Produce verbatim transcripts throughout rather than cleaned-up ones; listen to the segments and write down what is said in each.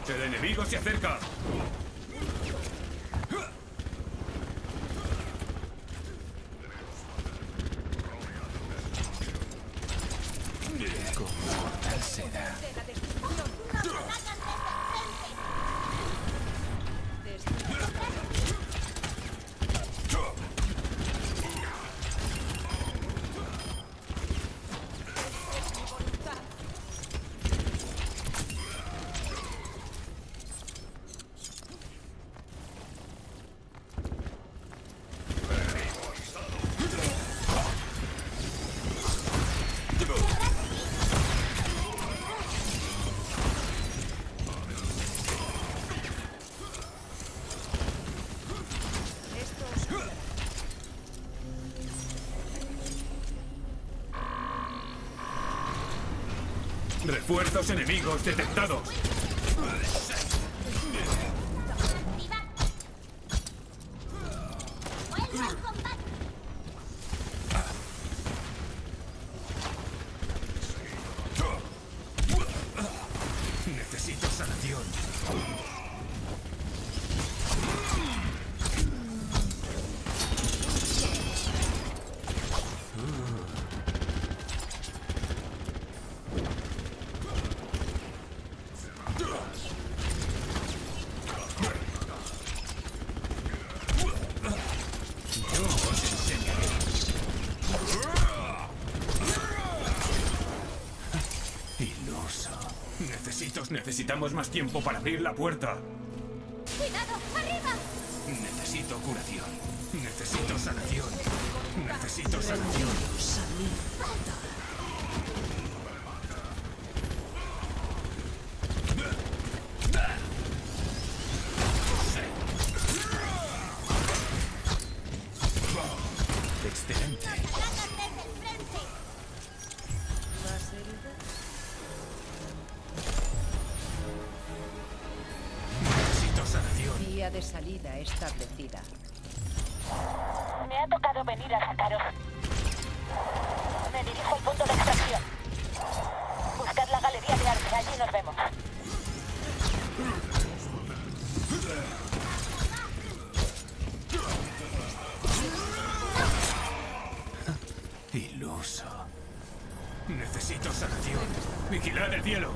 El enemigo se acerca. Con mortal será. Refuerzos enemigos detectados. Necesito sanación. Necesitamos más tiempo para abrir la puerta. ¡Cuidado! ¡Arriba! Necesito curación. Necesito sanación. Necesito sanación. Excelente. Vía de salida establecida. Me ha tocado venir a sacaros. Me dirijo al punto de extracción. Buscad la galería de arte, allí nos vemos. Iluso. Necesito sanación. Vigilad el cielo.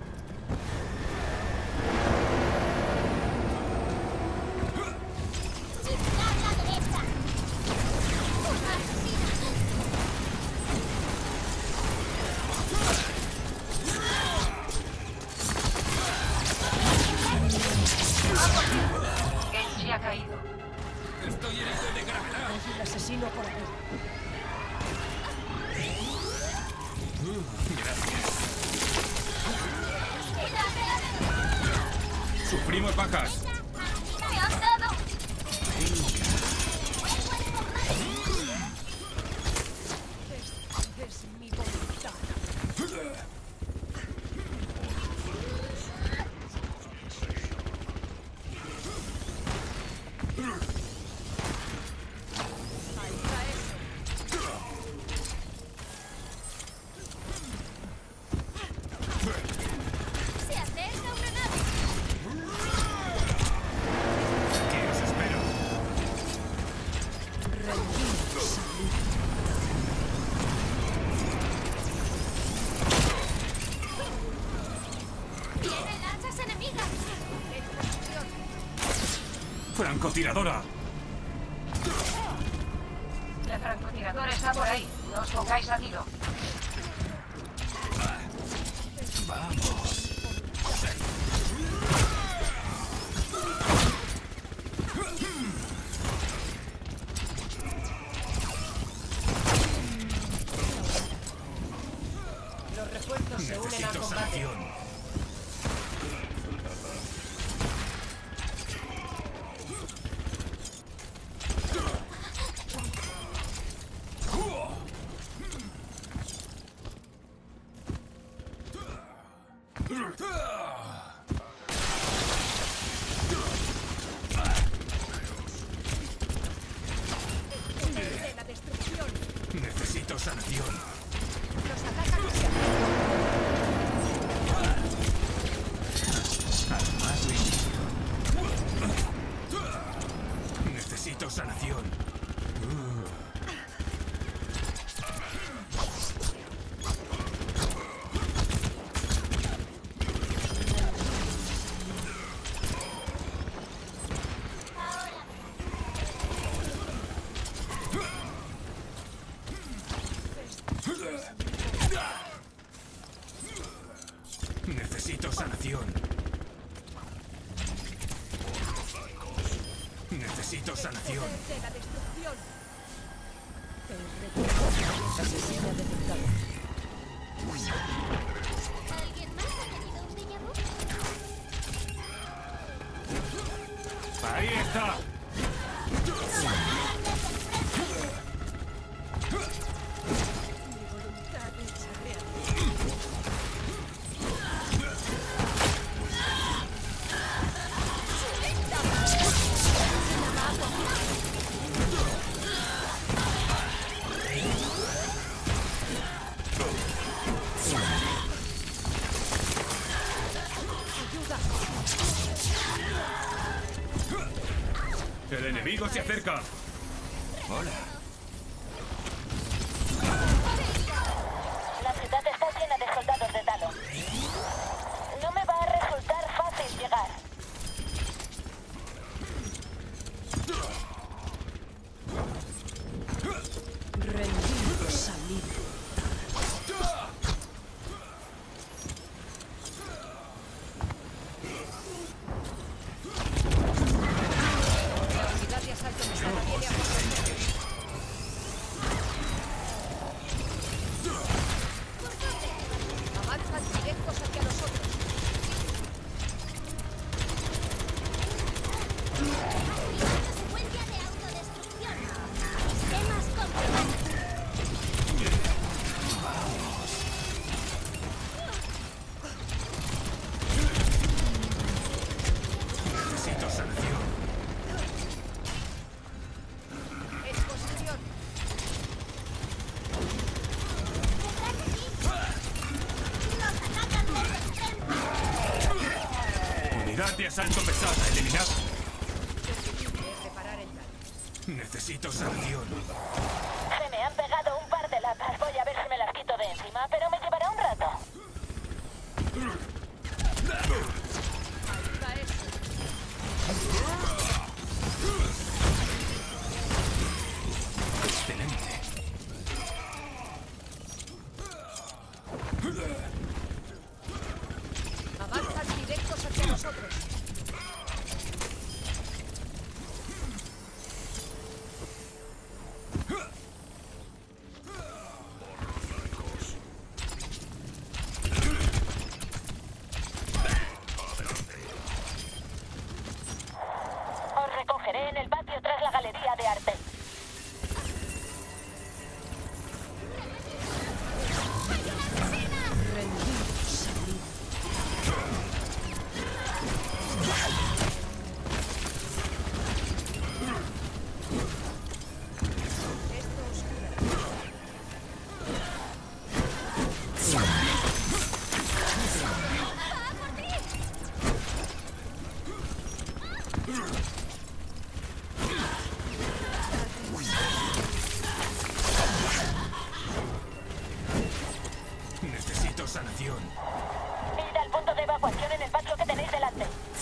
Genji ha caído. Estoy herido de gravedad. El asesino por aquí. Gracias. Sufrimos bajas. ¡Me han dado! Es mi voluntad. ¡Francotiradora! La francotiradora está por ahí. No os pongáis a tiro. ¡Vamos! Los refuerzos se unen al Necesito combate. sanación. La destrucción. Necesito sanación. Nos atacan hacia Al sanación. Necesito sanación. Necesito sanación. De la destrucción. Asesino detectado. ¿Alguien más ha tenido un déjà vu? ¡Ahí está! Mi voluntad hecha realidad. ¡El enemigo se acerca! ¡Hola! La ciudad está llena de soldados de Talon. No me va a resultar fácil llegar. Rendido, salir. La unidad de asalto pesada viene a por nosotros. Avanzan directos hacia nosotros. Secuencia de autodestrucción. Sistemas comprobados. Necesito sanación. Exposición. ¡Detrás de ti! ¡Nos atacan desde el frente! Unidad de asalto pesada eliminada. Preferible reparar el daño. Necesito sanación. Se me han pegado un par de latas. Voy a ver si me las quito de encima, pero me llevará un rato. Ayuda a eso. Excelente. Avanzan directos hacia nosotros. Os recogeré en el patio tras la galería de arte. Rendido, salir. Esto os curará. Necesito sanación. Id al punto de evacuación en el patio que tenéis delante.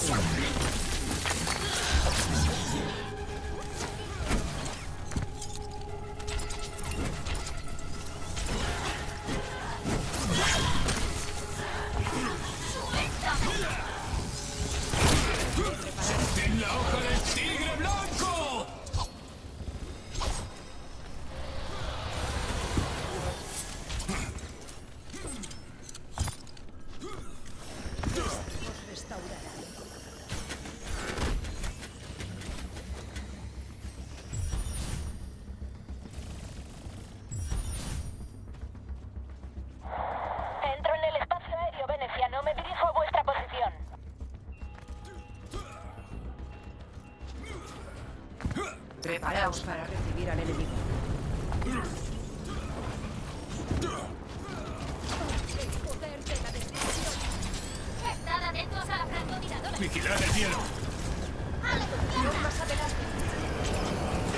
¡En la hoja del tigre blanco! Os restaurará. Entro en el espacio aéreo veneciano. Me dirijo a vuestra posición. Preparaos para recibir al enemigo. El poder de la destrucción. Estad atentos a la francotiradora. ¡Vigilad el cielo! Voy más adelante.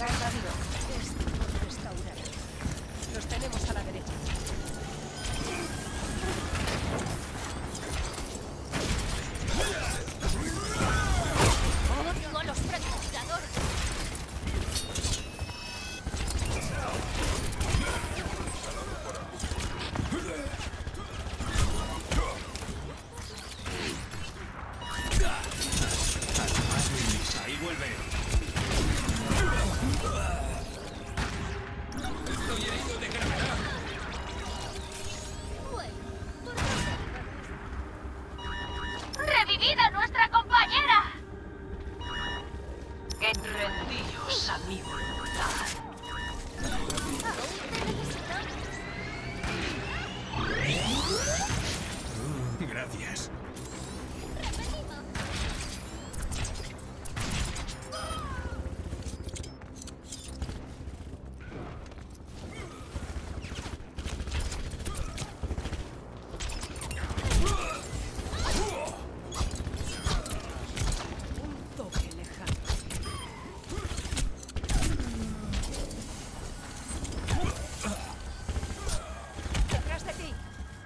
ha invadido. Estamos restaurados. Los tenemos a la derecha. Odio a los francotiradores. Ahí vuelve. Estoy herido de gravedad. Bueno, ¿por qué no? ¡Revivid a nuestra compañera! Que rendíos a mi voluntad. Aún te necesitamos. Gracias. Repetimos. Un toque lejano. Detrás de ti.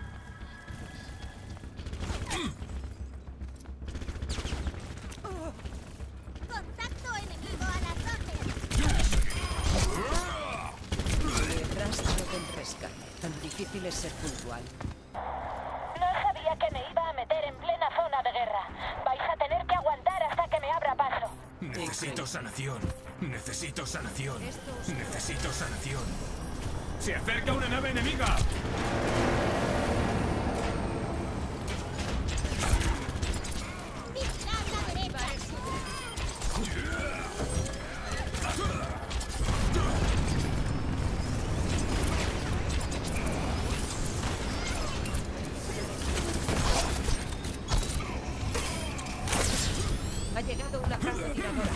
Contacto enemigo a las órdenes. Detrás no del rescate. Tan difícil es ser puntual. No sabía que me iba a meter en plena zona de guerra. Vais a tener que aguantar hasta que me abra paso. Necesito sanación. Necesito sanación. Estos- Necesito sanación. ¡Se acerca una nave enemiga! Vigilad la derecha. Ha llegado una francotiradora.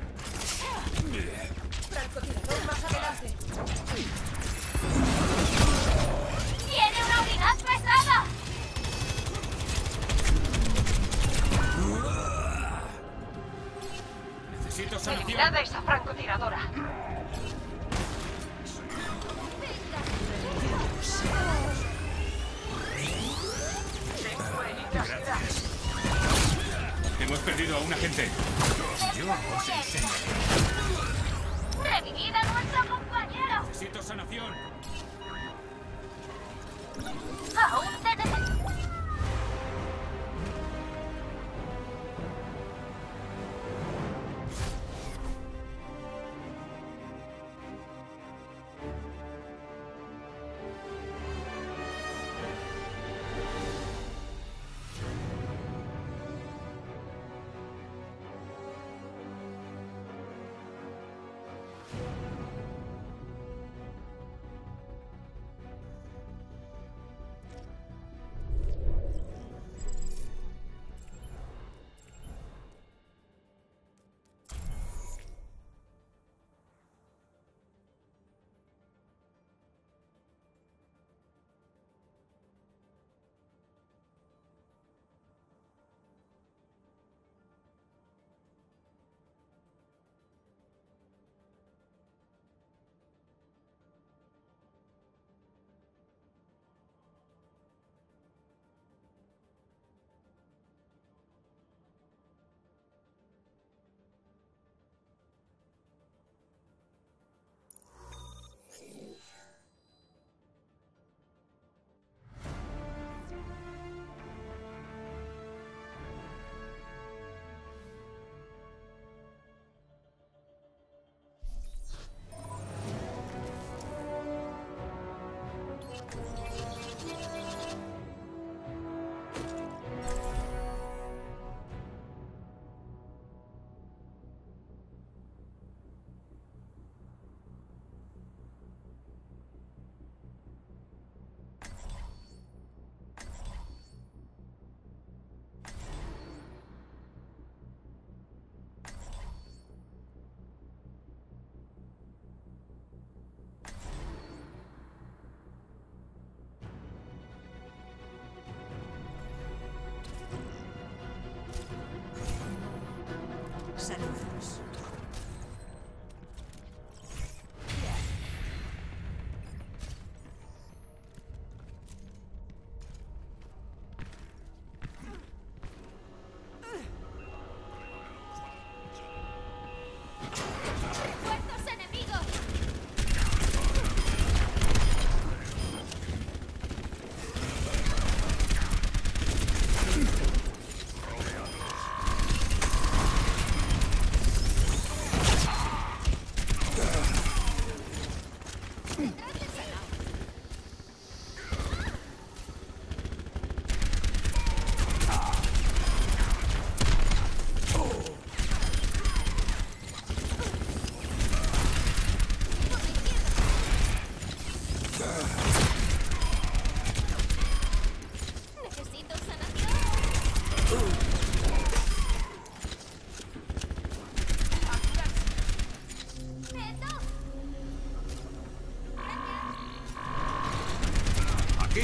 Francotirador más adelante. ¡Tiene una unidad pesada! Necesito sanación. Eliminad a esa francotiradora. Tengo heridas graves. Hemos perdido a un agente. Yo os enseñaré. ¡Revivid a nuestro compañero! Necesito sanación. Aún te necesito.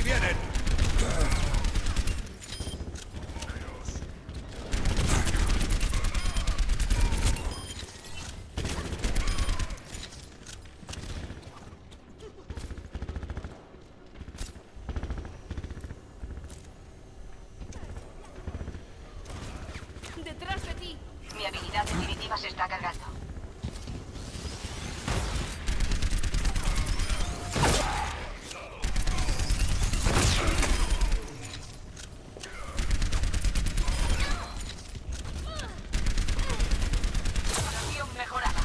vienen! ¡Detrás de ti! Mi habilidad definitiva se está cargando. Situación mejorada.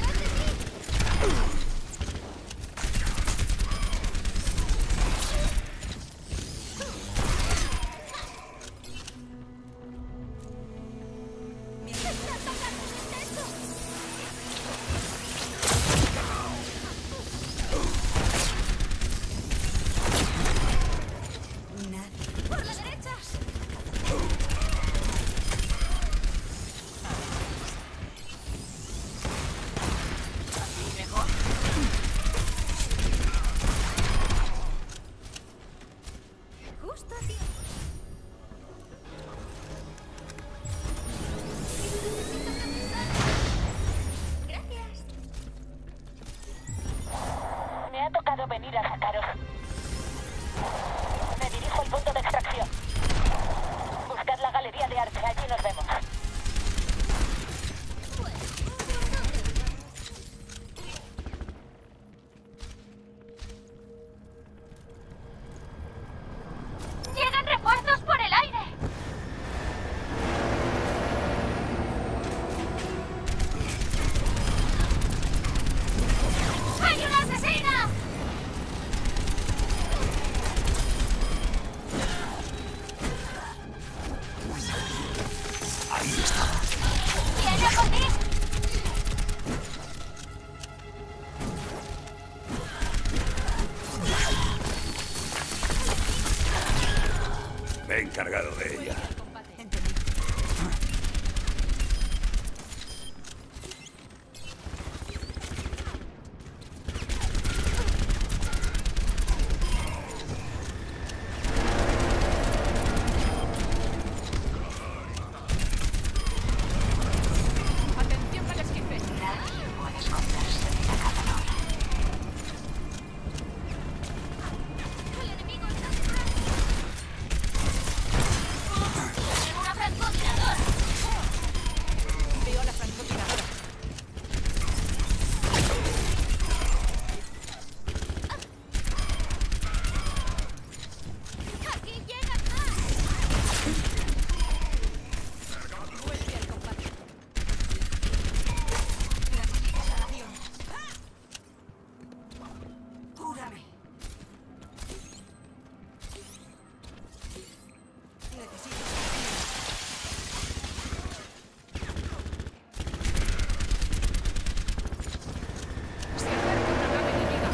¡Por la derecha! Mejor. Justo a tiempo. Gracias. Me ha tocado venir a sacaros. Me dirijo al punto de extracción. Buscad la galería de arte, allí nos vemos. ¡Llegan refuerzos por el aire! ¡Hay una asesina! ¡Viene por ti! Me he encargado de ella. ¡Atención al esquife! Nadie puede esconderse de la cazadora. ¡El enemigo está detrás! ¡Tienen una francotiradora! Veo la francotiradora. ¡Aquí llegan más! Vuelve al combate. Necesito sanación. Cúrame. Necesito Se acerca una nave enemiga.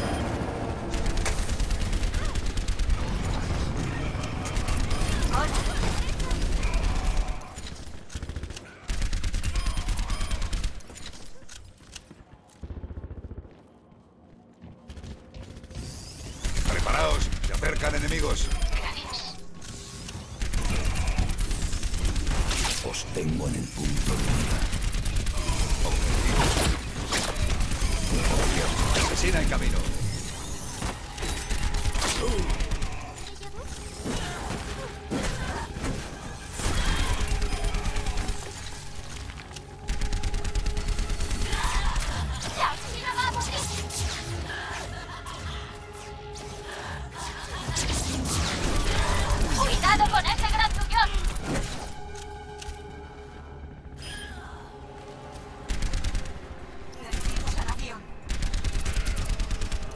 Preparaos, se acercan enemigos. Gracias. Os tengo en el punto de mira. Objetivo. Asesina en camino. ¡La asesina va a morir! ¡Cuidado con ese grandullón! Necesito sanación.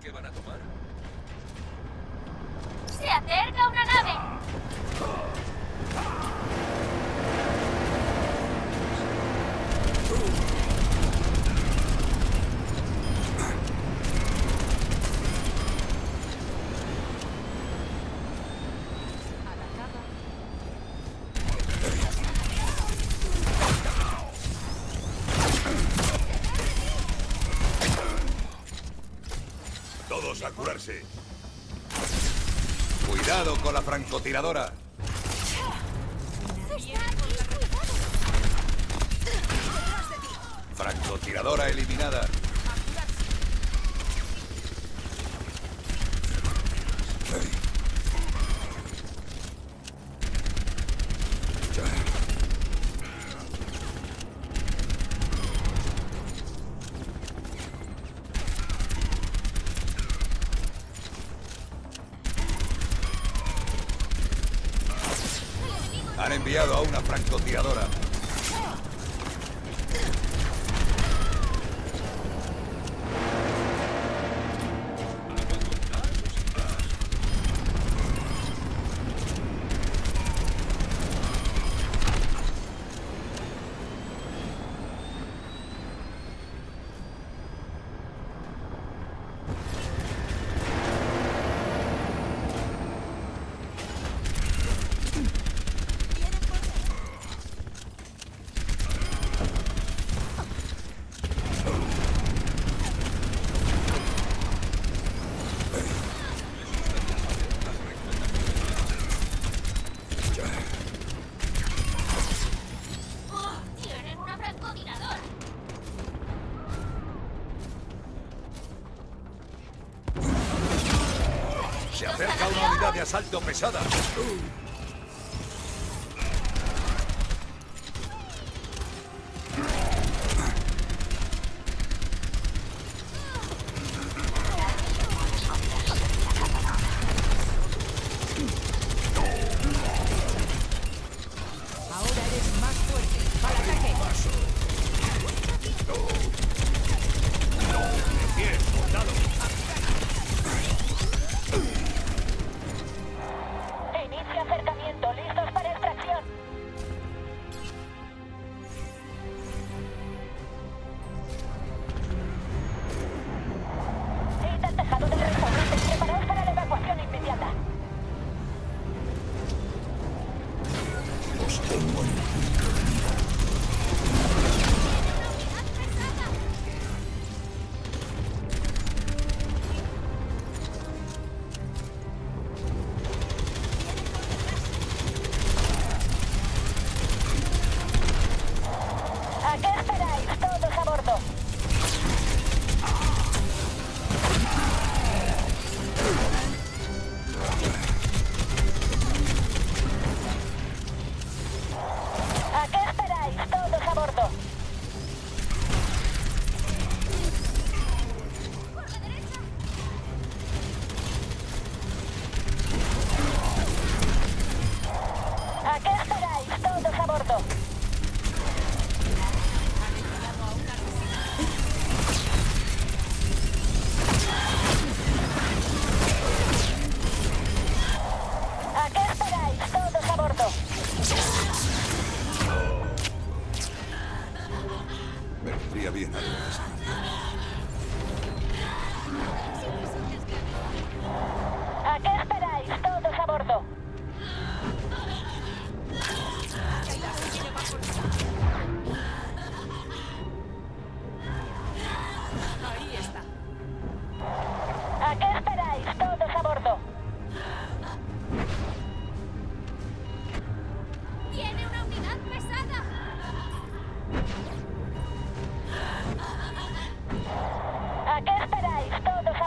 ¿Qué van a tomar? ¡Se acerca una nave! A la cama. Todos a curarse. Cuidado con la francotiradora. ¡Está aquí! ¡Cuidado! Francotiradora eliminada. Han enviado a una francotiradora. ¡Oh! ¡Tienen una francotiradora! Se acerca una unidad de asalto pesada. Ahora eres más fuerte. ¡Para ataque! Bien, soldado. Inicia acercamiento, listos para extracción. Id al tejado del restaurante, preparaos para la evacuación inmediata. Os tengo en el punto de mira. ¿A qué esperáis? Todos a bordo. ¿A qué esperáis? Todos a bordo. ¿A qué esperáis? Todos a bordo. ¿A qué esperáis? Todos a bordo. Me vendría bien algo de sangre. ¿A qué esperáis? Todos a bordo. Ahí está. ¿A qué esperáis? Todos a bordo. ¡Tiene una unidad pesada! ¿A qué esperáis? Todos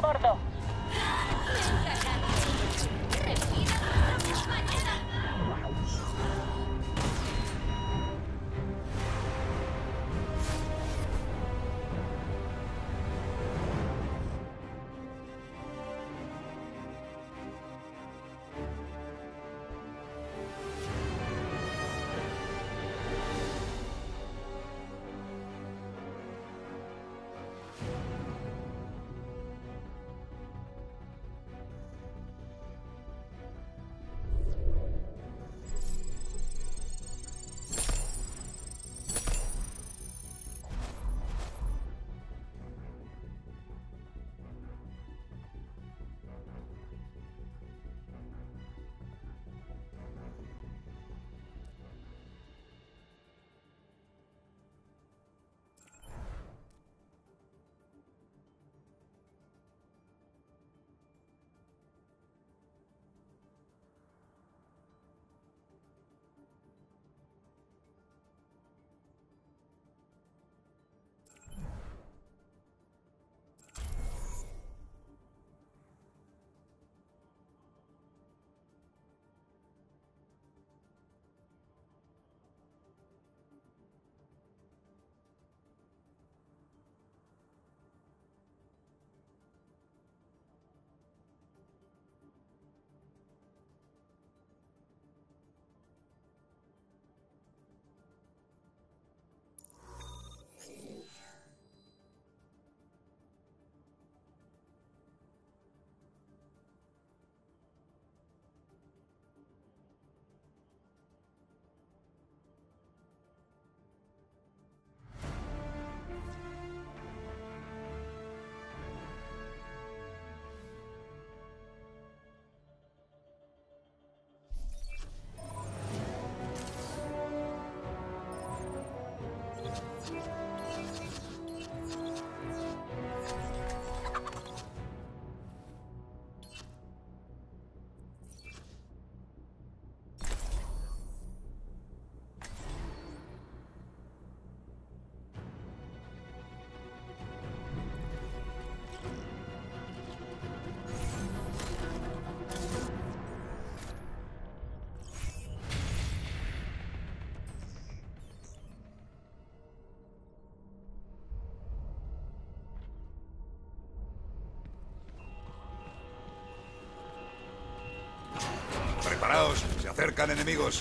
acercan enemigos.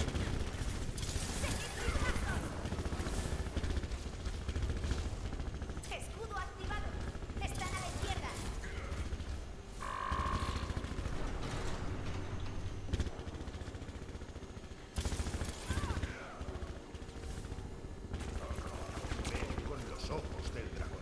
Escudo activado. Están a la izquierda. Con los ojos del dragón.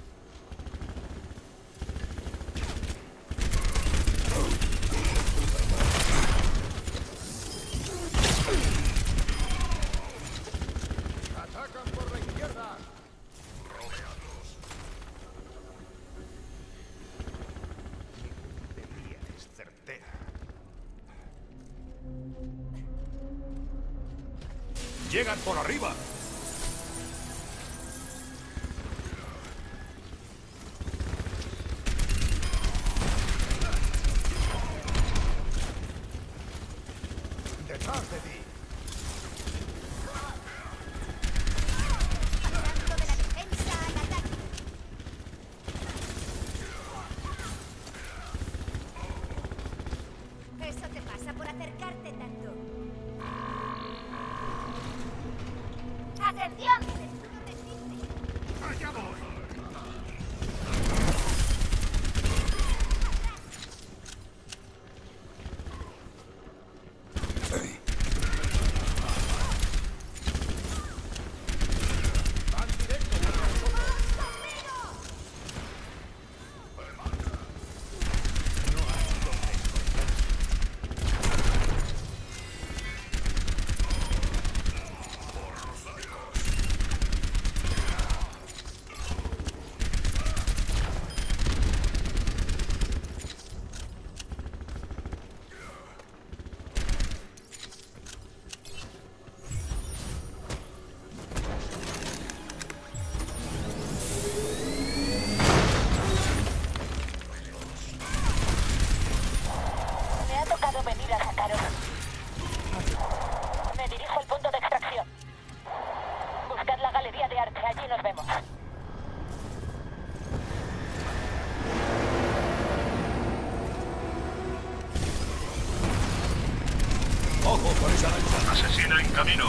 ¡Atacan por la izquierda! Rodeados. Mi puntería es certera. ¡Llegan por arriba! ¡Detrás de ti! Pasando de la defensa al ataque. Eso te pasa por acercarte tanto. ¡Atención! El escudo resiste. ¡Allá voy! Ay, ¡Van directo a nosotros! No hay donde esconder. Me ha tocado venir a sacaros. Me dirijo al punto de extracción. Buscad la galería de arte, allí nos vemos. ¡Ojo con esa lanza! Asesina en camino.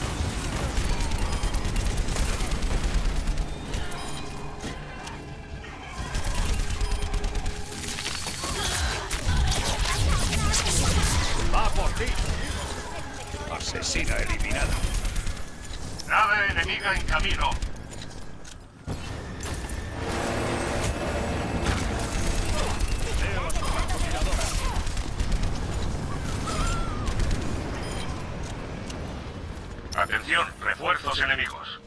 ¡Va por ti! Asesina eliminada. Nave enemiga en camino. Veo a su francotiradora. Atención, refuerzos enemigos.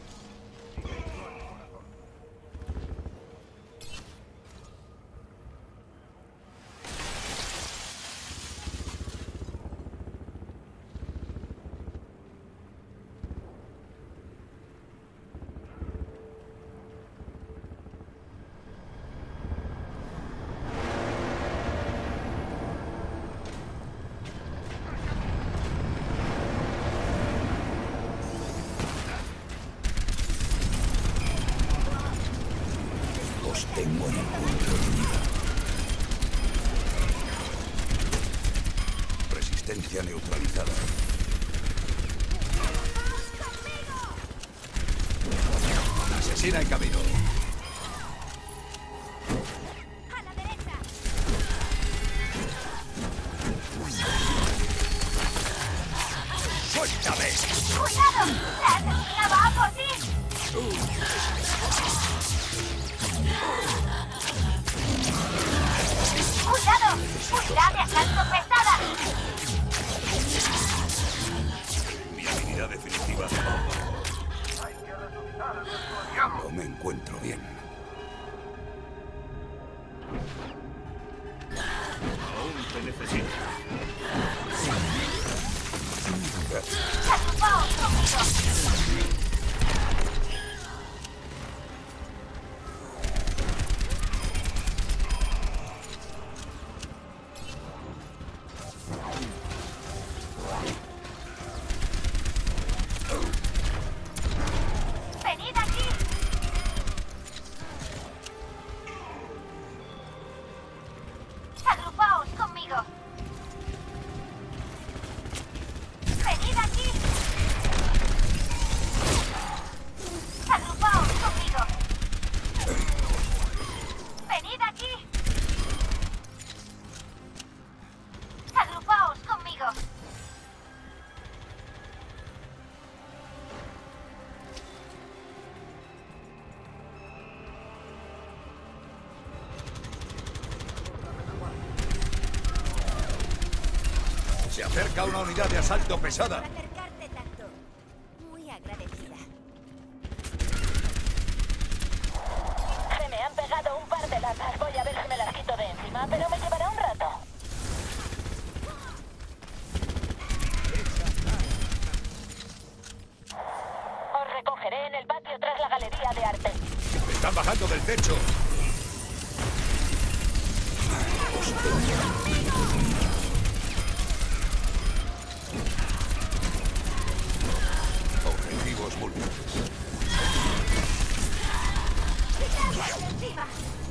Os tengo en el punto de mira. Resistencia neutralizada. Asesina en camino. A la derecha. ¡Suéltame! ¡Cuidado! ¡La asesina va a por ti! ¡Cuidado! ¡Unidad de asalto pesada! Mi habilidad definitiva. Hay que resucitar a nuestro aliado. No me encuentro bien. acerca una unidad de asalto pesada. Por acercarte tanto. Muy agradecida. Se me han pegado un par de latas. Voy a ver si me las quito de encima, pero me llevará un rato. Os recogeré en el patio tras la galería de arte. Están bajando del techo. Objetivos múltiples. ¡Encima!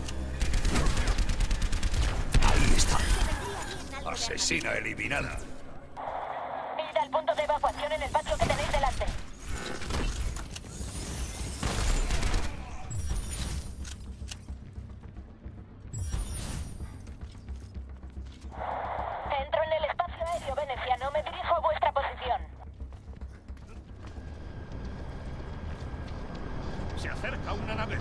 Ahí está. Que vendría bien algo de Asesina eliminada. Id al punto de evacuación en el patio que tenéis delante. Entro en el espacio aéreo veneciano. Me dirijo a vuestra posición. Se acerca una nave.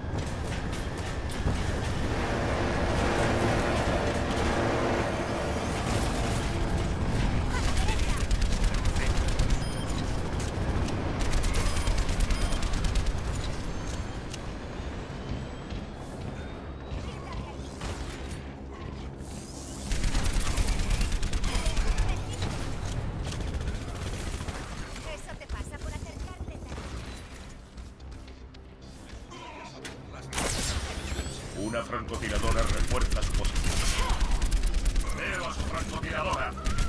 Eso te pasa por acercarte tanto. Una francotiradora refuerza su posición. Veo a su francotiradora.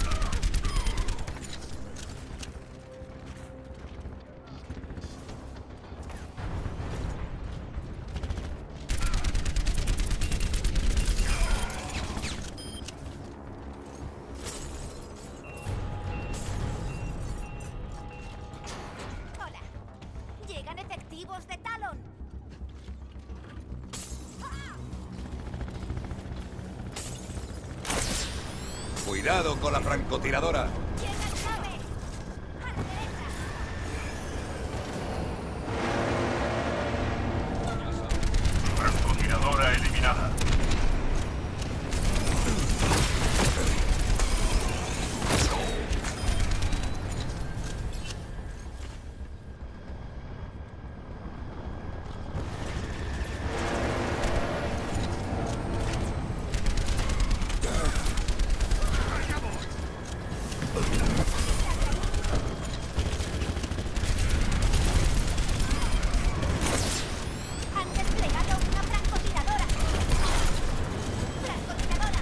Hola. Llegan efectivos de Talon. Cuidado con la francotiradora. Llegan naves. A la derecha. Francotiradora eliminada. Han desplegado una francotiradora. Francotiradora,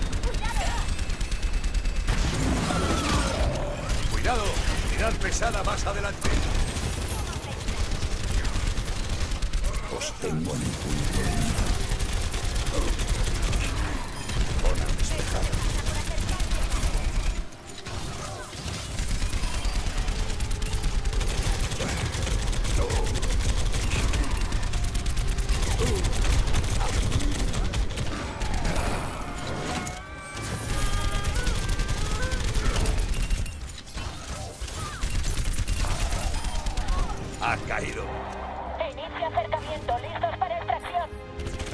cuidado. Cuidado. Unidad pesada más adelante. Os tengo en el punto de mira. Zona despejada. Por acercarte. Ha caído. Inicia acercamiento. ¿Listos para extracción?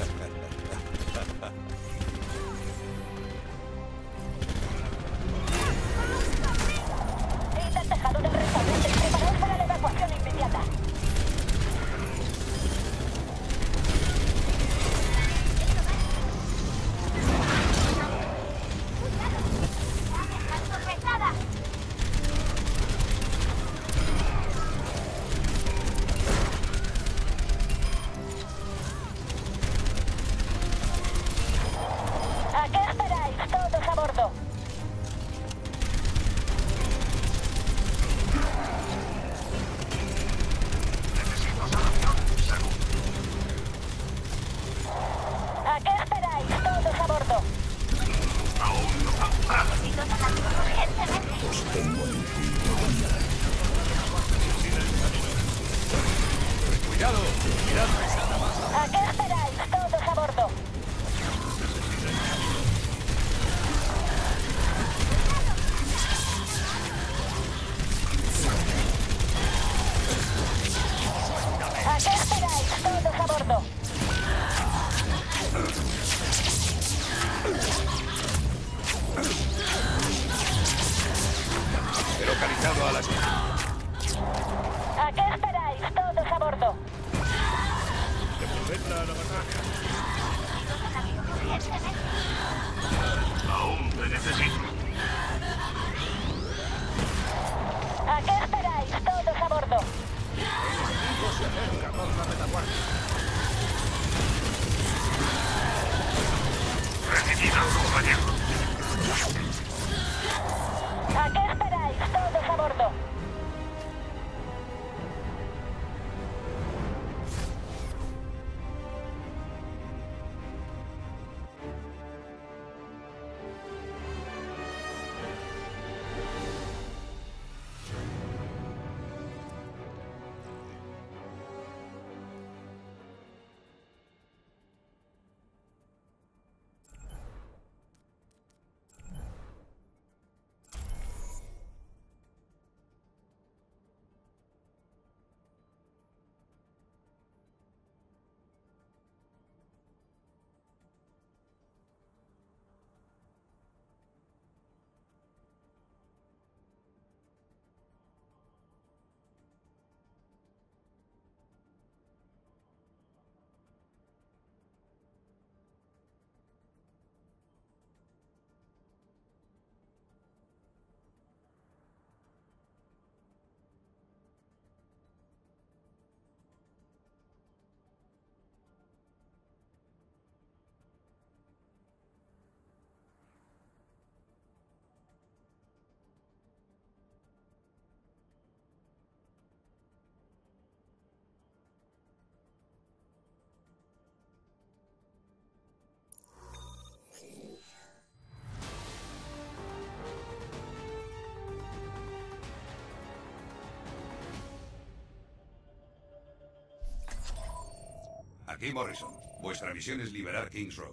Aquí Morrison. Vuestra misión es liberar Kings Row.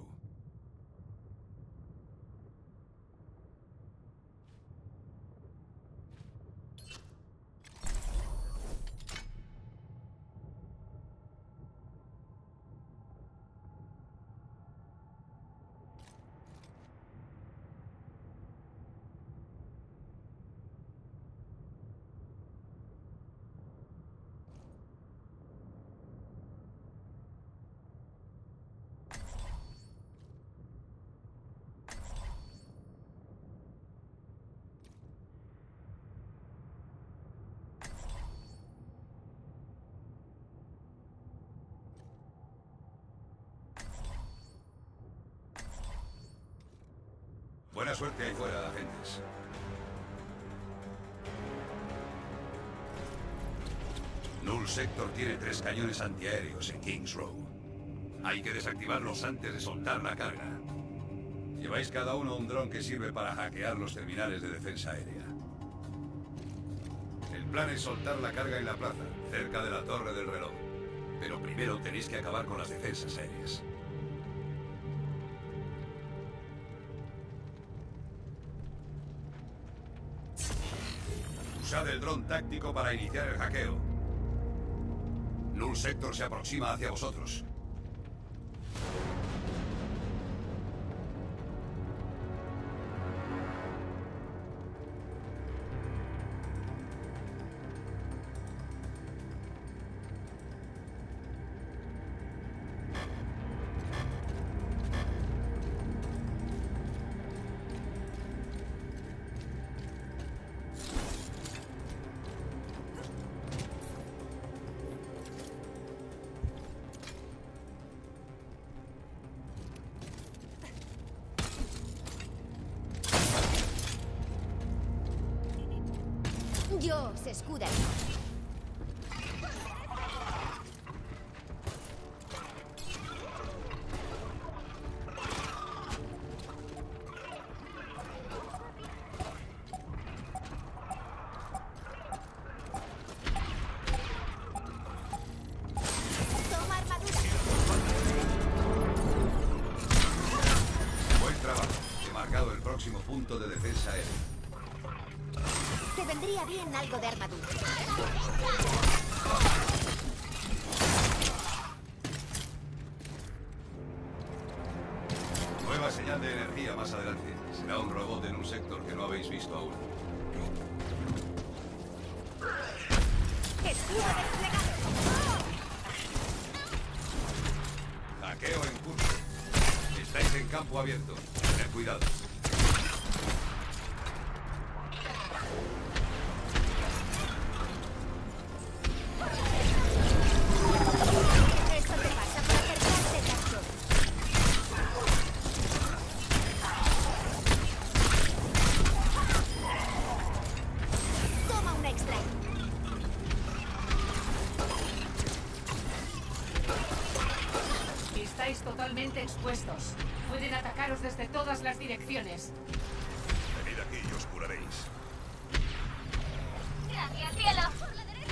Buena suerte ahí fuera, agentes. Null Sector tiene tres cañones antiaéreos en Kings Row. Hay que desactivarlos antes de soltar la carga. Lleváis cada uno un dron que sirve para hackear los terminales de defensa aérea. El plan es soltar la carga en la plaza, cerca de la torre del reloj. Pero primero tenéis que acabar con las defensas aéreas. Usad el dron táctico para iniciar el hackeo. Null Sector se aproxima hacia vosotros. Yo se escuda. Toma armadura. Buen trabajo. He marcado el próximo punto de defensa aérea. Te vendría bien algo de armadura. Nueva señal de energía más adelante. Será un robot en un sector que no habéis visto aún. Escudo desplegado. Hackeo en curso. Estáis en campo abierto. Tened cuidado. Esto te pasa por acercarte tanto. Toma un extra. Estáis totalmente expuestos. Pueden atacaros desde todas las direcciones. Venid aquí y os curaréis. Gracias, cielo. Por la derecha.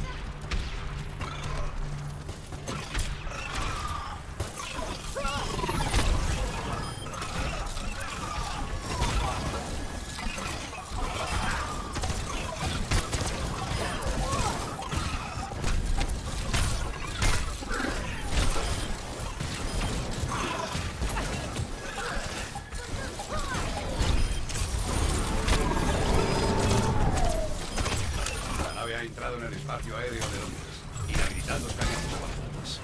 La nave ha entrado en el espacio aéreo de Londres, inhabilitando los cañones avanzados.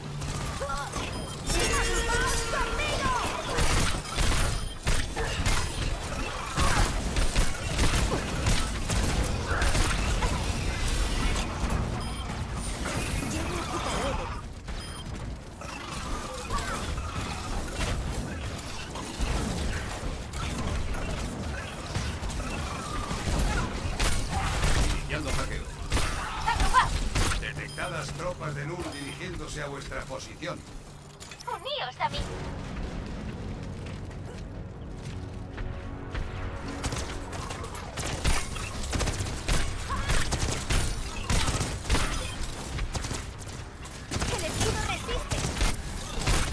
Yo me ocuparé de ti. Iniciando hackeo. Detectadas tropas de Null dirigiéndose a vuestra posición. Uníos a mí. El escudo resiste.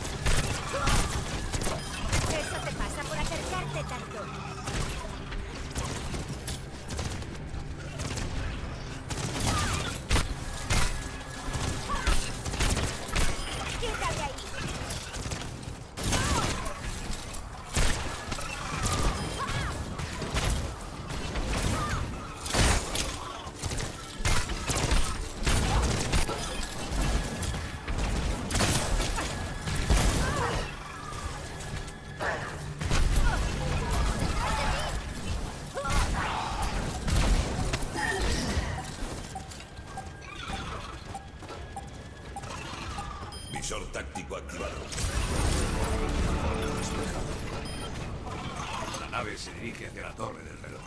crítico activado. La nave se dirige hacia la torre del reloj.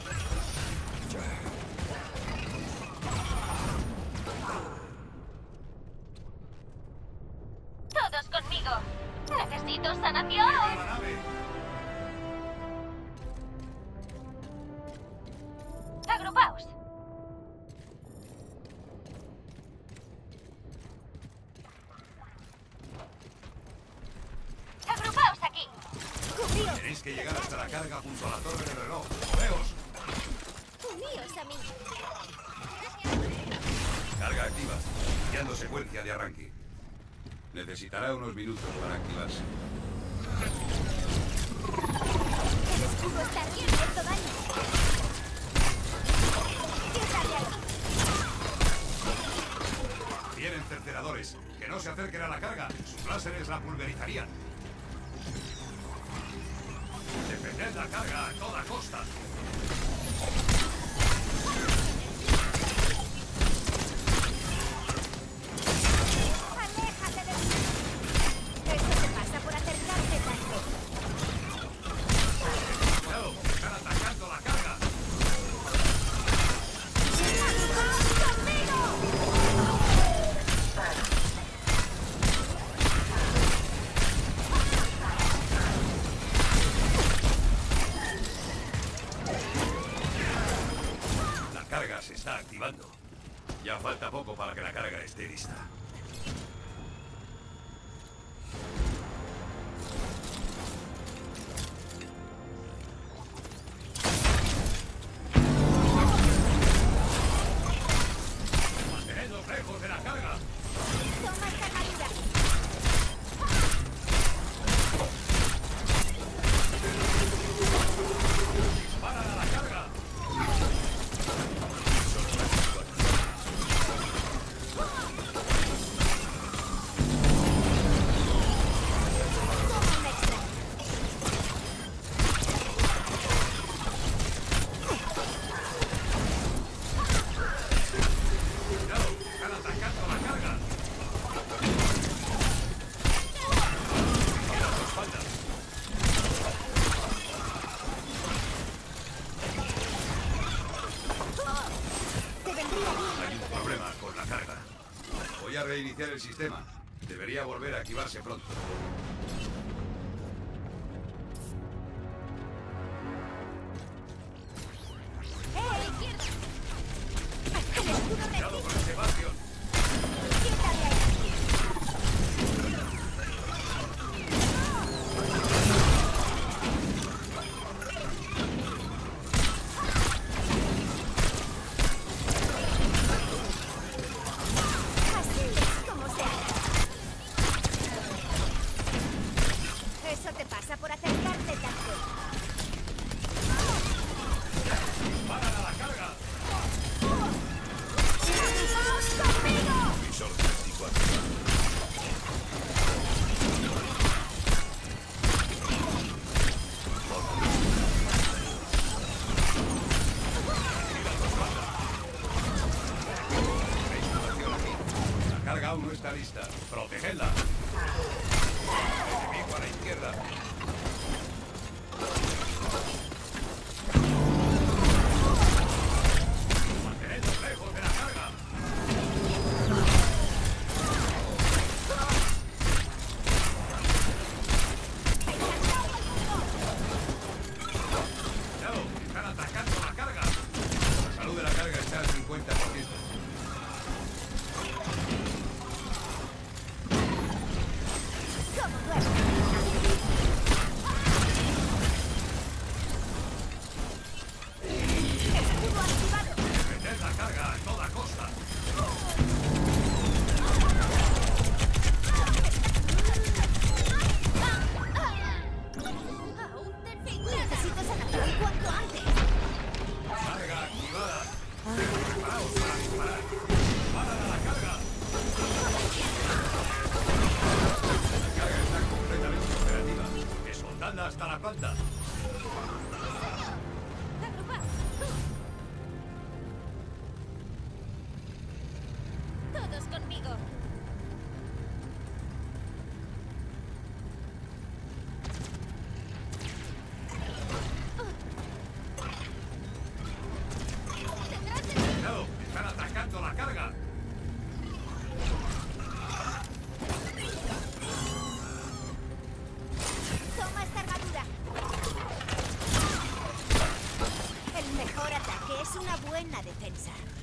Todos conmigo. Necesito sanación. ¡La nave! Agrupaos. Agrupaos aquí. Tenéis que llegar hasta la carga junto a la torre del reloj. ¡Veos! Uníos a mí. Carga activa. Iniciando secuencia de arranque. Necesitará unos minutos para activarse. El escudo está abierto, daño. Quédate ahí. Vienen cerceradores. Que no se acerquen a la carga. Sus láseres la pulverizarían. Defended la carga a toda costa. Aléjate de mí. Eso te pasa por acercarte tanto. ¡Cuidado! ¡Están atacando la carga! ¡Vamos conmigo! La carga se está activando. Ya falta poco para que la carga esté lista. Mantenedlos lejos de la carga. Toma esta caída. ¡Disparan a la carga! Toma un extra. ¡Cuidado! ¡Están atacando la carga! ¡A las espaldas! Te vendría bien. Hay un problema con la carga. Voy a reiniciar el sistema. Debería volver a activarse pronto. ¡Eh, izquierda! ¡El escudo ¡Cuidado resiste! con este bastion! ¡Quédate ahí! Así es como se hace. Eso te pasa por acercarte tanto. ¡Disparan a la carga! ¡Vamos conmigo! Visor crítico activado. La carga aún no está lista. ¡Protegedla! Enemigo a la izquierda. Mantenedlos lejos de la carga. Cuidado, están atacando la carga. La salud de la carga está al cincuenta por ciento. ¡Como nuevo! ¡Escudo activado! Defended la carga a toda costa. ¡Aún te figuras! Necesito sanación cuanto antes. Carga activada. Preparaos para disparar. ¡Disparan a la carga! La carga está completamente operativa. Escondadla hasta la planta. Todos conmigo. Buena defensa.